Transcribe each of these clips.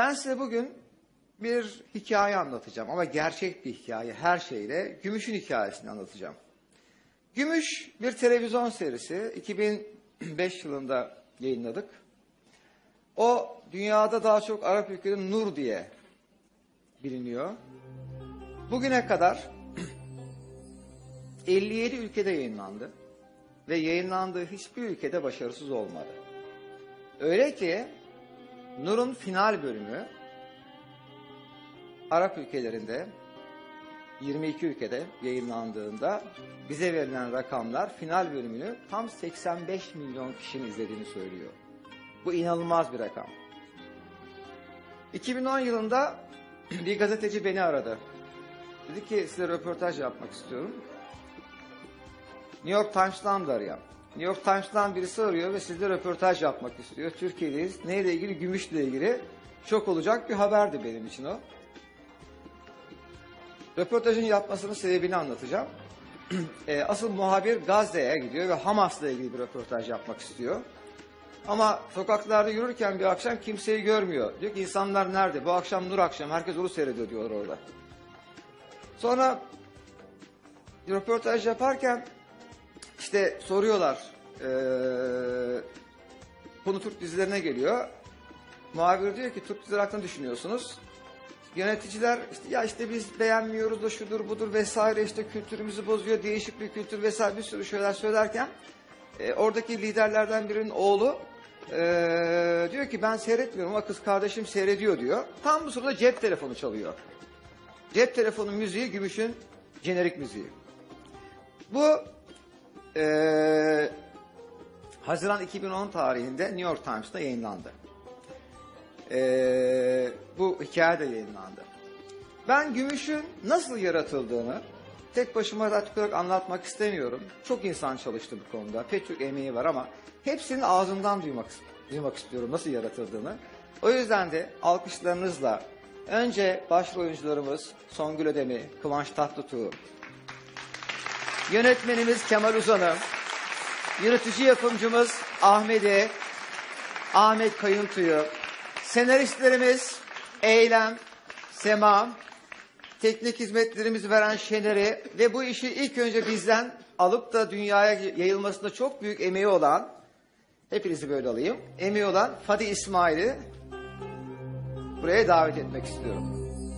Ben size bugün bir hikaye anlatacağım ama gerçek bir hikaye her şeyle. Gümüş'ün hikayesini anlatacağım. Gümüş bir televizyon serisi. 2005 yılında yayınladık. O dünyada daha çok Arap ülkelerinde Nur diye biliniyor. Bugüne kadar 57 ülkede yayınlandı ve yayınlandığı hiçbir ülkede başarısız olmadı. Öyle ki Nur'un final bölümü Arap ülkelerinde 22 ülkede yayınlandığında bize verilen rakamlar final bölümünü tam 85 milyon kişinin izlediğini söylüyor. Bu inanılmaz bir rakam. 2010 yılında bir gazeteci beni aradı. Dedi ki size röportaj yapmak istiyorum. New York Times'tan da arayan. New York Times'tan birisi arıyor ve sizle röportaj yapmak istiyor. Türkiye'deyiz. Neyle ilgili? Gümüş'le ilgili. Şok olacak bir haberdi benim için o. Röportajın yapmasının sebebini anlatacağım. Asıl muhabir Gazze'ye gidiyor ve Hamas'la ilgili bir röportaj yapmak istiyor. Ama sokaklarda yürürken bir akşam kimseyi görmüyor. Diyor ki insanlar nerede? Bu akşam Nur akşam. Herkes onu seyrediyor diyorlar orada. Sonra röportaj yaparken işte soruyorlar. Konu Türk dizilerine geliyor. Muhabir diyor ki Türk dizileri hakkında düşünüyorsunuz. Yöneticiler işte biz beğenmiyoruz da şudur budur vesaire işte kültürümüzü bozuyor, değişik bir kültür vesaire bir sürü şeyler söylerken oradaki liderlerden birinin oğlu diyor ki ben seyretmiyorum ama kız kardeşim seyrediyor diyor. Tam bu sırada cep telefonu çalıyor. Cep telefonu müziği Gümüş'ün jenerik müziği. Bu Haziran 2010 tarihinde New York Times'ta yayınlandı. Bu hikaye de yayınlandı. Ben Gümüş'ün nasıl yaratıldığını tek başıma rahat olarak anlatmak istemiyorum. Çok insan çalıştı bu konuda. Pek çok emeği var ama hepsinin ağzından duymak istiyorum nasıl yaratıldığını. O yüzden de alkışlarınızla önce başrol oyuncularımız Songul Oden'i, Kivanc Tatlitug, yönetmenimiz Kemal Uzan'ı, yönetici yapımcımız Ahmet Kayıntu'yu, senaristlerimiz Eylem, Sema, teknik hizmetlerimizi veren Şener'i ve bu işi ilk önce bizden alıp da dünyaya yayılmasında çok büyük emeği olan, hepinizi böyle alayım, emeği olan Fadi İsmail'i buraya davet etmek istiyorum.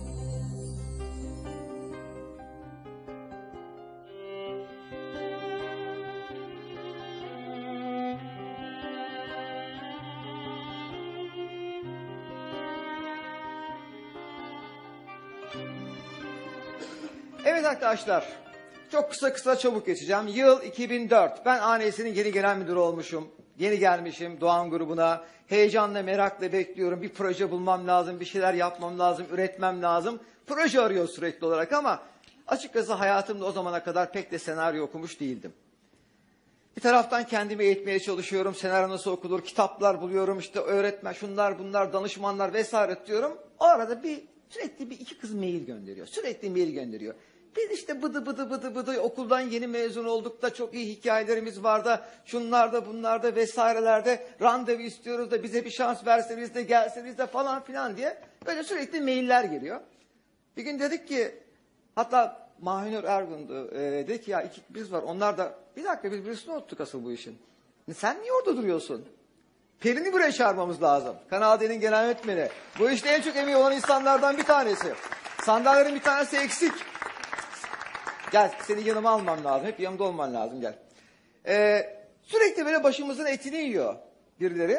Evet arkadaşlar, çok kısa çabuk geçeceğim. Yıl 2004. Ben ANS'nin yeni genel müdürü olmuşum. Yeni gelmişim Doğan Grubu'na. Heyecanla, merakla bekliyorum. Bir proje bulmam lazım, bir şeyler yapmam lazım, üretmem lazım. Proje arıyor sürekli olarak ama açıkçası hayatımda o zamana kadar pek de senaryo okumuş değildim. Bir taraftan kendimi eğitmeye çalışıyorum. Senaryo nasıl okunur, kitaplar buluyorum. İşte öğretmen, şunlar bunlar, danışmanlar vesaire diyorum. O arada sürekli iki kız mail gönderiyor. Sürekli mail gönderiyor. Biz işte bıdı okuldan yeni mezun olduk da çok iyi hikayelerimiz var da şunlarda bunlarda vesairelerde randevu istiyoruz da bize bir şans verseniz de gelseniz de falan filan diye böyle sürekli mailler geliyor. Bir gün dedik ki hatta Mahinur Ergun'du dedi ki ya iki biz var onlar da bir dakika biz birisini unuttuk asıl bu işin. Sen niye orada duruyorsun? Pelin'i buraya çağırmamız lazım. Kanal D'nin genel yönetmeni. Bu işte en çok emeği olan insanlardan bir tanesi. Sandalyelerin bir tanesi eksik. Gel seni yanıma almam lazım. Hep yanımda olman lazım gel. Sürekli böyle başımızın etini yiyor birileri.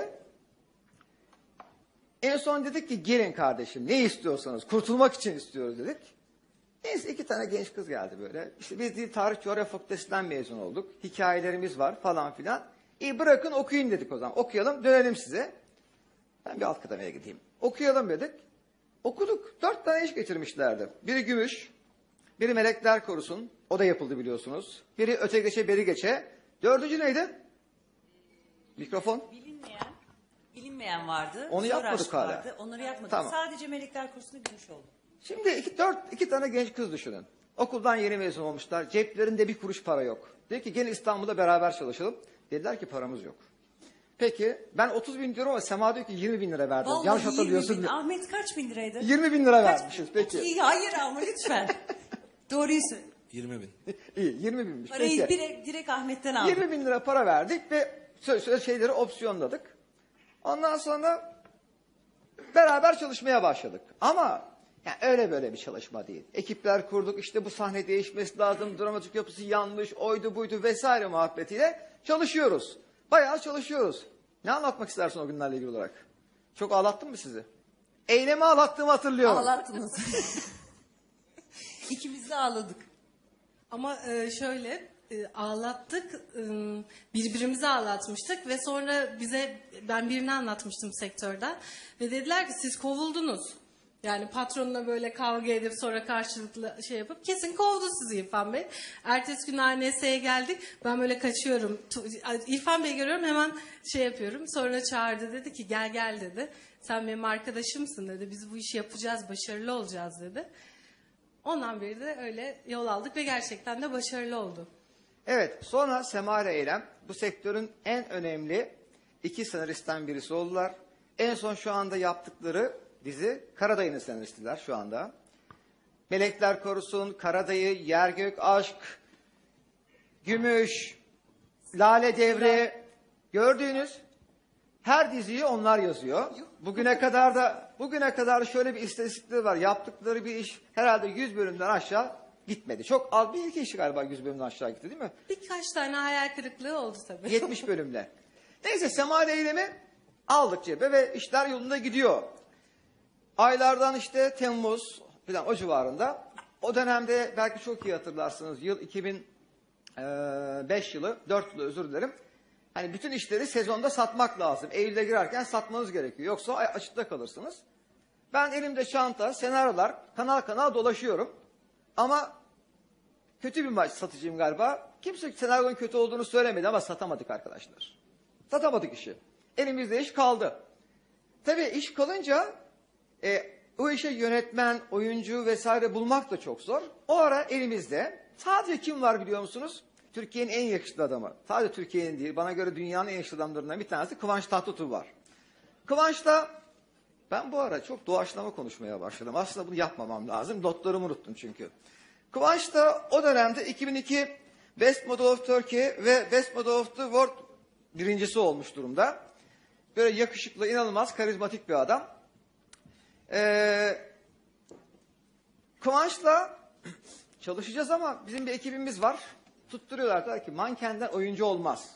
En son dedik ki gelin kardeşim ne istiyorsanız kurtulmak için istiyoruz dedik. Neyse 2 tane genç kız geldi böyle. İşte biz Dil Tarih Coğrafya Fakültesinden mezun olduk. Hikayelerimiz var falan filan. İyi bırakın okuyun dedik o zaman. Okuyalım dönelim size. Ben bir alt kademeye gideyim. Okuyalım dedik. Okuduk. 4 tane iş getirmişlerdi. Biri Gümüş. Biri Melekler Korusun. O da yapıldı biliyorsunuz. Biri Öte Geçe Beri Geçe. 4. neydi? Mikrofon. Bilinmeyen vardı. Onu yapmadık hala. Vardı. Onları yapmadık. Tamam. Sadece Melekler Korusu'na Gümüş oldu. Şimdi iki tane genç kız düşünün. Okuldan yeni mezun olmuşlar. Ceplerinde bir kuruş para yok. Dedi ki gelin İstanbul'da beraber çalışalım. Dediler ki paramız yok. Peki ben 30 bin diyorum ama Sema diyor ki 20 bin lira verdim. Vallahi Yanlış 20 hatırlıyorsun. bin. Ahmet kaç bin liraydı? 20 bin lira vermişiz peki. İyi, hayır ama lütfen. Doğruyu söyle. 20 bin. İyi 20 binmiş. Parayı Peki. direkt Ahmet'ten aldım. 20 bin lira para verdik ve şeyleri opsiyonladık. Ondan sonra beraber çalışmaya başladık. Ama yani öyle böyle bir çalışma değil. Ekipler kurduk, işte bu sahne değişmesi lazım, dramatik yapısı yanlış, oydu buydu vesaire muhabbetiyle çalışıyoruz. Bayağı çalışıyoruz. Ne anlatmak istersin o günlerle ilgili olarak? Çok ağlattım mı sizi? Eylemi ağlattığımı hatırlıyorum. Ağlattınız. İkimiz de ağladık. Ama şöyle ağlattık, birbirimizi ağlatmıştık ve sonra ben birini anlatmıştım sektörden ve dediler ki siz kovuldunuz. Yani patronla böyle kavga edip sonra karşılıklı şey yapıp kesin kovdu sizi İrfan Bey. Ertesi gün ANS'ye geldik. Ben böyle kaçıyorum. İrfan Bey'i görüyorum hemen şey yapıyorum. Sonra çağırdı dedi ki gel dedi. Sen benim arkadaşımsın dedi. Biz bu işi yapacağız, başarılı olacağız dedi. Ondan beri de öyle yol aldık ve gerçekten de başarılı oldu. Evet, sonra Sema ile Eylem bu sektörün en önemli iki senaristten birisi oldular. En son şu anda yaptıkları dizi Karadayı'nın senaristiler şu anda. Melekler Korusun, Karadayı, Yer Gök Aşk, Gümüş, Lale Devri, gördüğünüz her diziyi onlar yazıyor. Bugüne kadar şöyle bir istatistikleri var. Yaptıkları bir iş herhalde 100 bölümden aşağı gitmedi. Çok az bir iki iş galiba 100 bölümden aşağı gitti değil mi? Birkaç tane hayal kırıklığı oldu tabii. 70 bölümle. Neyse Sema ile Eylem'i aldık cebe ve işler yolunda gidiyor. Aylardan işte Temmuz falan o civarında. O dönemde belki çok iyi hatırlarsınız. Yıl 2005 yılı, 4 yılı özür dilerim. Hani bütün işleri sezonda satmak lazım. Eylül'e girerken satmanız gerekiyor. Yoksa açıkta kalırsınız. Ben elimde çanta, senaryolar, kanal kanal dolaşıyorum. Ama kötü bir satıcıyım galiba. Kimse senaryonun kötü olduğunu söylemedi ama satamadık arkadaşlar. Satamadık işi. Elimizde iş kaldı. Tabii iş kalınca o işe yönetmen, oyuncu vesaire bulmak da çok zor. O ara elimizde sadece kim var biliyor musunuz? Türkiye'nin en yakışıklı adamı. Sadece Türkiye'nin değil, bana göre dünyanın en yakışıklı adamlarından bir tanesi Kivanc Tatlitug var. Kivanç'ta ben bu ara çok doğaçlama konuşmaya başladım. Aslında bunu yapmamam lazım. Notlarımı unuttum çünkü. Kivanç'ta o dönemde 2002 Best Model of Turkey ve Best Model of the World birincisi olmuş durumda. Böyle yakışıklı, inanılmaz karizmatik bir adam. Kivanç'la çalışacağız ama bizim bir ekibimiz var. Tutturuyorlar der ki mankenden oyuncu olmaz.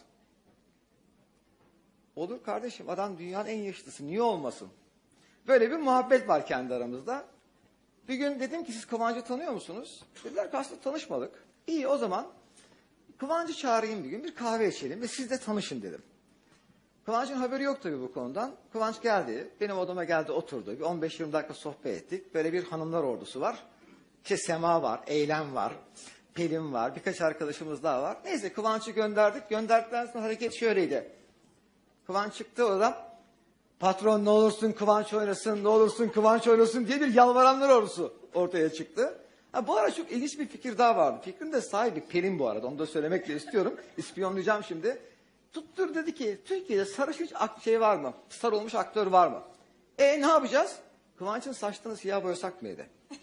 Olur kardeşim, adam dünyanın en yaşlısı, niye olmasın? Böyle bir muhabbet var kendi aramızda. Bir gün dedim ki siz Kivanc'ı tanıyor musunuz? Dediler ki aslında tanışmadık. İyi o zaman Kivanc'ı çağırayım bir gün, bir kahve içelim ve siz de tanışın dedim. Kivanc'ın haberi yok tabii bu konudan. Kivanc geldi, benim odama geldi oturdu. Bir 15-20 dakika sohbet ettik. Böyle bir hanımlar ordusu var. İşte Sema var, Eylem var, Pelin var, birkaç arkadaşımız daha var. Neyse Kivanc'ı gönderdik. Gönderdikten sonra hareket şöyleydi. Kivanc çıktı oradan. Patron ne olursun Kivanc oynasın, ne olursun Kivanc oynasın diye bir yalvaranlar ordusu ortaya çıktı. Ha, bu ara çok ilginç bir fikir daha vardı. Fikrin de sahibi Pelin bu arada. Onu da söylemek de istiyorum. İspiyonlayacağım şimdi. Tuttur dedi ki Türkiye'de sarışın şey var mı? Sarılmış aktör var mı? Ne yapacağız? Kivanc'ın saçlarını siyah boyasak mıydı?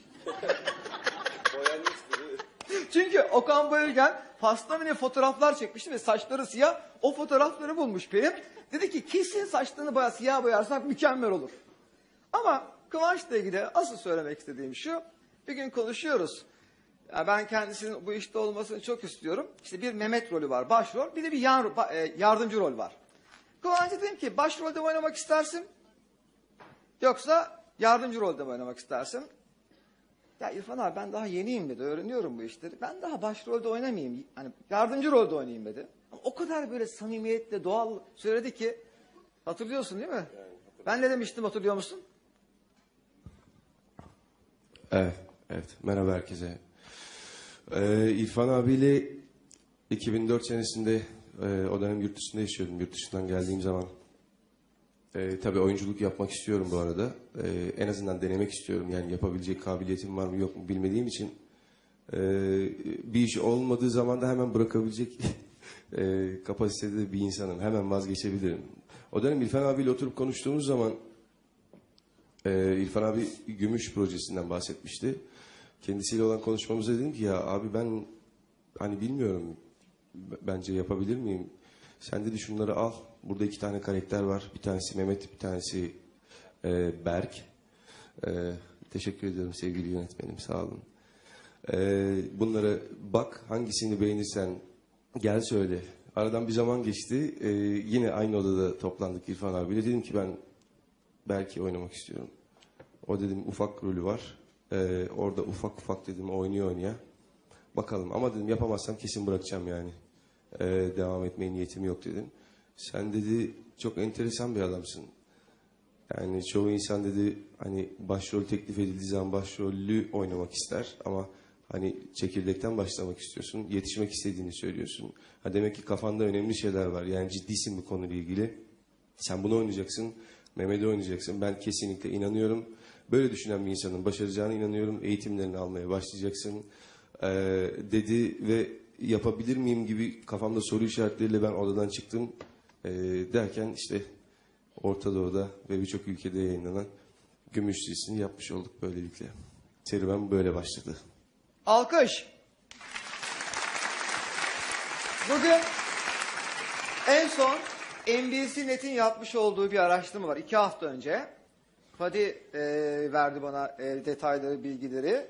Çünkü Okan Bayülgen pastamine fotoğraflar çekmişti ve saçları siyah. O fotoğrafları bulmuş Pelin. Dedi ki kesin saçlarını siyah boyarsak mükemmel olur. Ama Kivanç'la ilgili asıl söylemek istediğim şu. Bir gün konuşuyoruz. Ya ben kendisinin bu işte olmasını çok istiyorum. İşte bir Mehmet rolü var, başrol. Bir de bir yardımcı rol var. Kivanç'a dedim ki başrolde mi oynamak istersin? Yoksa yardımcı rolde mi oynamak istersin? Ya İrfan abi ben daha yeniyim dedi. Öğreniyorum bu işleri. Ben daha başrolde oynamayayım. Hani yardımcı rolde oynayayım dedi. Ama o kadar böyle samimiyetle doğal söyledi ki. Hatırlıyorsun değil mi? Ben ne demiştim hatırlıyor musun? Evet. Merhaba herkese. İrfan abiyle 2004 senesinde o dönem yurt dışında yaşıyordum. Yurt dışından geldiğim zaman. Tabii oyunculuk yapmak istiyorum bu arada. En azından denemek istiyorum. Yani yapabilecek kabiliyetim var mı yok mu bilmediğim için. Bir iş olmadığı zaman da hemen bırakabilecek kapasitede bir insanım. Hemen vazgeçebilirim. O dönem İrfan abiyle oturup konuştuğumuz zaman İrfan abi Gümüş projesinden bahsetmişti. Kendisiyle olan konuşmamızda dedim ki ya abi ben hani bilmiyorum bence yapabilir miyim? Sen dedi şunları al. Burada 2 tane karakter var. Bir tanesi Mehmet, bir tanesi Berk. Teşekkür ediyorum sevgili yönetmenim, sağ olun. Bunlara bak, hangisini beğenirsen gel söyle. Aradan bir zaman geçti. Yine aynı odada toplandık İrfan abiyle. Dedim ki ben Berk'i oynamak istiyorum. O dedim ufak rolü var. Orada ufak ufak dedim oynuyor. Bakalım ama dedim yapamazsam kesin bırakacağım yani. Devam etmeye niyetim yok dedim. Sen dedi çok enteresan bir adamsın. Yani çoğu insan dedi hani başrol teklif edildiği zaman başrollü oynamak ister ama hani çekirdekten başlamak istiyorsun, yetişmek istediğini söylüyorsun. Ha demek ki kafanda önemli şeyler var. Yani ciddisin bu konuyla ilgili. Sen bunu oynayacaksın, Mehmet'i oynayacaksın. Ben kesinlikle inanıyorum. Böyle düşünen bir insanın başaracağına inanıyorum. Eğitimlerini almaya başlayacaksın dedi ve yapabilir miyim gibi kafamda soru işaretleriyle ben odadan çıktım. Derken işte Orta Doğu'da ve birçok ülkede yayınlanan Gümüş dizisini yapmış olduk böylelikle. Serüven böyle başladı. Alkış. Bugün en son NBC Net'in yapmış olduğu bir araştırma var. 2 hafta önce. Fadi verdi bana detayları, bilgileri.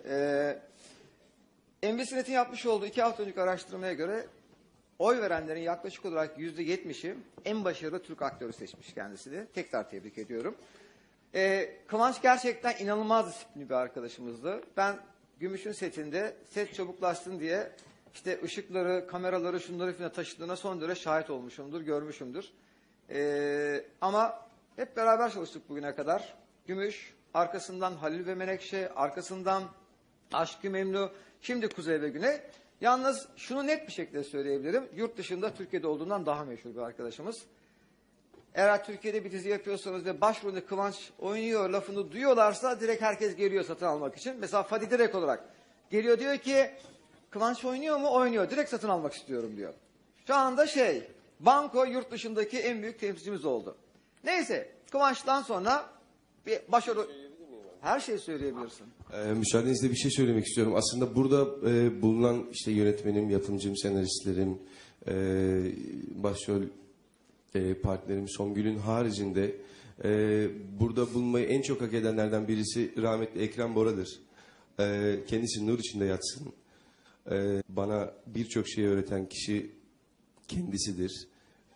NBC Net'in yapmış olduğu 2 hafta önceki araştırmaya göre oy verenlerin yaklaşık olarak %70'i en başarılı Türk aktörü seçmiş kendisini. Tekrar tebrik ediyorum. Kivanc gerçekten inanılmaz disiplinli bir arkadaşımızdı. Ben Gümüş'ün setinde set çabuklaşsın diye işte ışıkları, kameraları, şunları falan taşıdığına son derece şahit olmuşumdur, görmüşümdür. Ama hep beraber çalıştık bugüne kadar. Gümüş, arkasından Halil ve Menekşe, arkasından Aşk-ı Memnu, şimdi Kuzey ve Güney. Yalnız şunu net bir şekilde söyleyebilirim. Yurt dışında Türkiye'de olduğundan daha meşhur bir arkadaşımız. Eğer Türkiye'de bir dizi yapıyorsanız ve başrolünde Kivanc oynuyor lafını duyuyorlarsa direkt herkes geliyor satın almak için. Mesela Fadi direkt olarak geliyor diyor ki Kivanc oynuyor mu? Oynuyor. Direkt satın almak istiyorum diyor. Şu anda banko yurt dışındaki en büyük temsilcimiz oldu. Neyse Kivanç'tan sonra bir başarı... Her şeyi söyleyebilirsin. Müsaadenizle bir şey söylemek istiyorum. Aslında burada bulunan işte yönetmenim, yapımcım, senaristlerim, başrol partnerim Songül'ün haricinde burada bulunmayı en çok hak edenlerden birisi rahmetli Ekrem Bora'dır. Kendisi nur içinde yatsın. Bana birçok şey öğreten kişi kendisidir.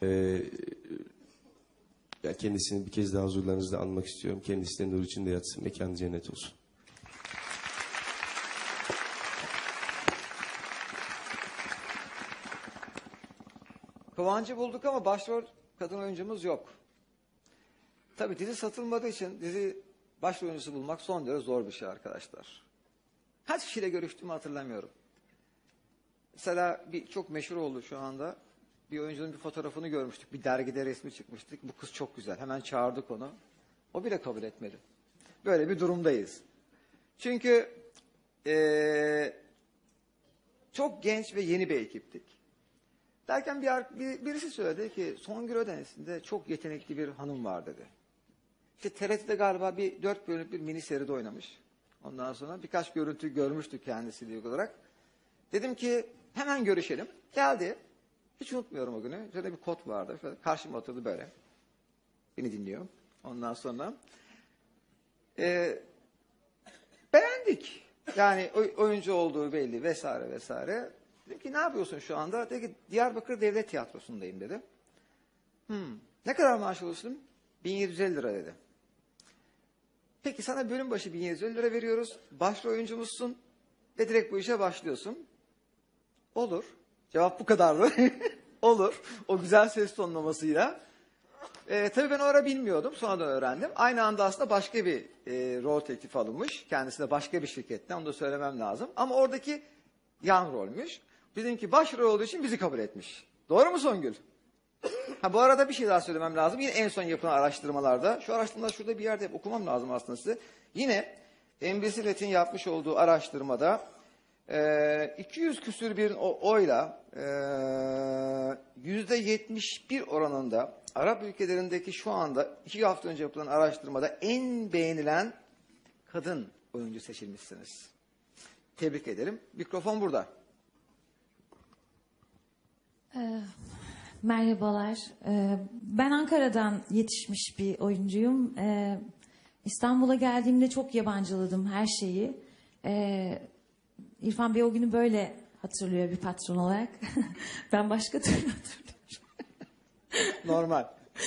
Kendisini bir kez daha huzurlarınızda anmak istiyorum. Kendisi de nur içinde yatsın. Mekanı cennet olsun. Kivanc'ı bulduk ama başrol kadın oyuncumuz yok. Tabii dizi satılmadığı için dizi başrol oyuncusu bulmak son derece zor bir şey arkadaşlar. Kaç kişiyle görüştüğümü hatırlamıyorum. Mesela çok meşhur oldu şu anda. Bir oyuncunun bir fotoğrafını görmüştük. Bir dergide resmi çıkmıştık. Bu kız çok güzel. Hemen çağırdık onu. O bile kabul etmedi. Böyle bir durumdayız. Çünkü çok genç ve yeni bir ekiptik. Derken birisi söyledi ki Songul Oden'inde çok yetenekli bir hanım var dedi. İşte TRT'de galiba 4 bölümlük bir mini seride oynamış. Ondan sonra birkaç görüntü görmüştük kendisiyle olarak. Dedim ki hemen görüşelim. Geldi. Hiç unutmuyorum o günü. Şöyle bir kod vardı. Şöyle karşıma oturdu böyle. Beni dinliyor. Ondan sonra beğendik. Yani oyuncu olduğu belli vesaire vesaire. Dedim ki ne yapıyorsun şu anda? Dedi ki Diyarbakır Devlet Tiyatrosu'ndayım dedi. Ne kadar maaş alıyorsun? 1750 lira dedi. Peki sana bölüm başı 1750 lira veriyoruz. Başrol oyuncumuzsun ve direkt bu işe başlıyorsun. Olur. Cevap bu kadardı. Olur. O güzel ses tonlamasıyla. Tabii ben o ara bilmiyordum. Sonradan öğrendim. Aynı anda aslında başka bir rol teklifi alınmış. Kendisi de başka bir şirketten. Onu da söylemem lazım. Ama oradaki yan rolmüş. Bizimki başrol olduğu için bizi kabul etmiş. Doğru mu Songül? Bu arada bir şey daha söylemem lazım. Yine en son yapılan araştırmalarda. Şu araştırmalar şurada bir yerde okumam lazım aslında size. Yine NBC Net'in yapmış olduğu araştırmada 200 küsür bir oyla %71 oranında Arap ülkelerindeki şu anda 2 hafta önce yapılan araştırmada en beğenilen kadın oyuncu seçilmişsiniz. Tebrik ederim. Mikrofon burada. Merhabalar. Ben Ankara'dan yetişmiş bir oyuncuyum. İstanbul'a geldiğimde çok yabancıladım her şeyi. İrfan Bey o günü böyle hatırlıyor bir patron olarak. Ben başka türlü hatırlıyorum. Normal.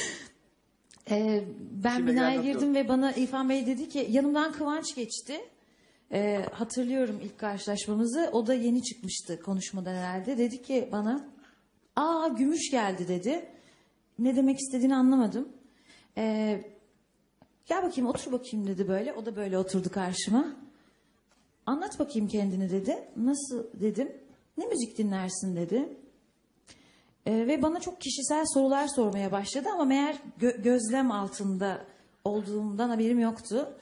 Ben Şimdi binaya anlatıyorum. girdim ve bana İrfan Bey dedi ki yanımdan Kıvanç geçti. Hatırlıyorum ilk karşılaşmamızı. O da yeni çıkmıştı konuşmadan herhalde. Dedi ki bana Gümüş geldi dedi. Ne demek istediğini anlamadım. Gel bakayım otur bakayım dedi böyle. O da böyle oturdu karşıma. Anlat bakayım kendini dedi. Nasıl dedim. Ne müzik dinlersin dedi. Ve bana çok kişisel sorular sormaya başladı ama meğer gözlem altında olduğumdan haberim yoktu.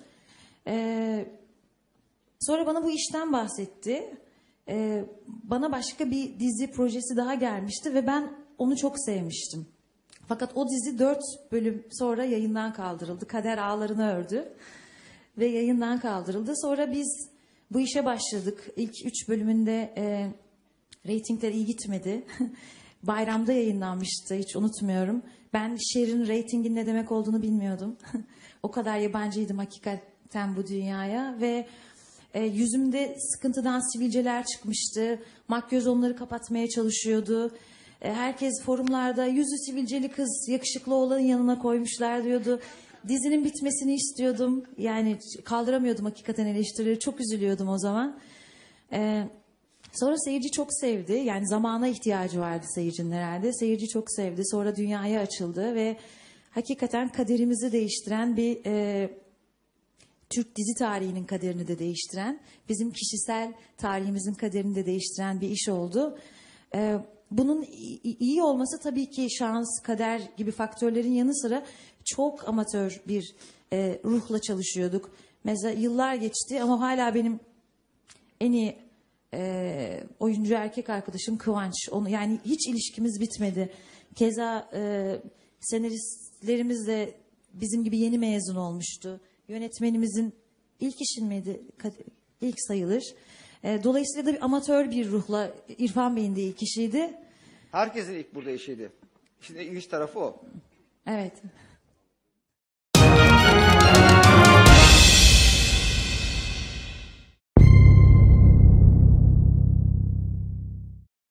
Sonra bana bu işten bahsetti. Bana başka bir dizi projesi daha gelmişti ve ben onu çok sevmiştim. Fakat o dizi 4 bölüm sonra yayından kaldırıldı. Kader ağlarını ördü ve yayından kaldırıldı. Sonra biz bu işe başladık. İlk 3 bölümünde reytingler iyi gitmedi. Bayramda yayınlanmıştı, hiç unutmuyorum. Ben Şer'in reytingin ne demek olduğunu bilmiyordum. O kadar yabancıydım hakikaten bu dünyaya ve yüzümde sıkıntıdan sivilceler çıkmıştı. Makyöz onları kapatmaya çalışıyordu. Herkes forumlarda yüzü sivilceli kız yakışıklı olanın yanına koymuşlar diyordu. Dizinin bitmesini istiyordum. Yani kaldıramıyordum hakikaten eleştirileri. Çok üzülüyordum o zaman. Sonra seyirci çok sevdi. Yani zamana ihtiyacı vardı seyircinin herhalde. Seyirci çok sevdi. Sonra dünyaya açıldı ve hakikaten kaderimizi değiştiren bir Türk dizi tarihinin kaderini de değiştiren, bizim kişisel tarihimizin kaderini de değiştiren bir iş oldu. Bunun iyi olması tabii ki şans, kader gibi faktörlerin yanı sıra çok amatör bir ruhla çalışıyorduk. Mesela yıllar geçti ama hala benim en iyi oyuncu erkek arkadaşım Kıvanç. Yani hiç ilişkimiz bitmedi. Keza senaristlerimiz de bizim gibi yeni mezun olmuştu. Yönetmenimizin ilk işin miydi? İlk sayılır. Dolayısıyla da bir amatör bir ruhla İrfan Bey'in de ilk işiydi. Herkesin ilk burada işiydi. Şimdi ilginç tarafı o. Evet.